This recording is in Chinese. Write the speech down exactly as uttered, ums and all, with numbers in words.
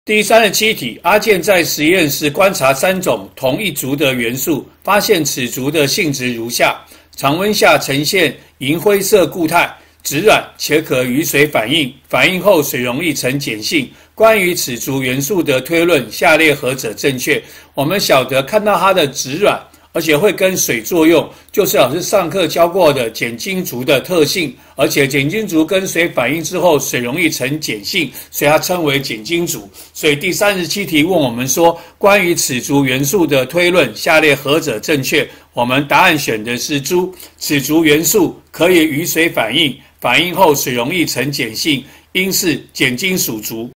第三十七题，阿健在实验室观察三种同一族的元素，发现此族的性质如下：常温下呈现银灰色固态，质软且可与水反应，反应后水容易呈碱性。关于此族元素的推论，下列何者正确？我们晓得看到它的质软，而且会跟水作用，就是老师上课教过的碱金族的特性，而且碱金族跟水反应之后，水容易呈碱性，所以它称为碱金族。所以第三十七题问我们说，关于此族元素的推论，下列何者正确？我们答案选的是猪，此族元素可以与水反应，反应后水容易呈碱性，应是碱金属族。